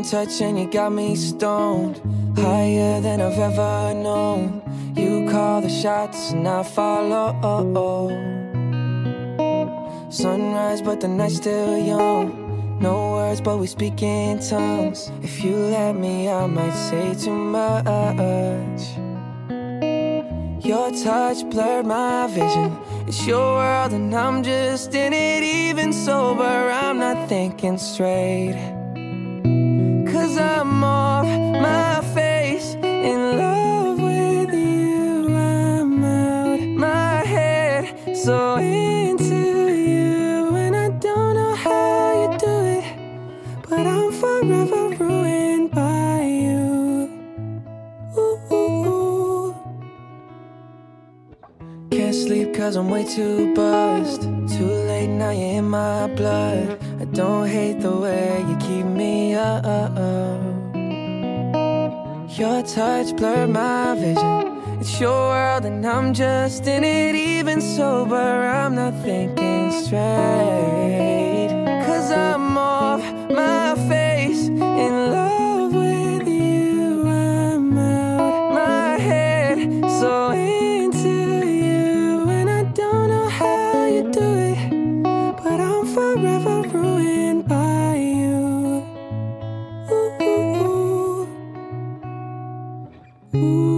one touch and you got me stoned, higher than I've ever known. You call the shots and I follow. Sunrise but the night's still young. No words but we speak in tongues. If you let me I might say too much. Your touch blurred my vision. It's your world and I'm just in it. Even sober I'm not thinking straight, 'cause I'm off my face, in love with you. I'm out my head, so into you. And I don't know how you do it, but I'm forever ruined by you. Ooh, ooh, ooh. Can't sleep 'cause I'm way too buzzed. Too late now, you're in my blood. I don't hate the way you keep me up. Your touch blurred my vision. It's your world and I'm just in it. Even sober I'm not thinking straight, 'cause I'm off my face, in love with you. I'm out my head, so into you. And I don't know how you do it, but I'm forever ruined by you. Ooh, ooh, ooh. Ooh.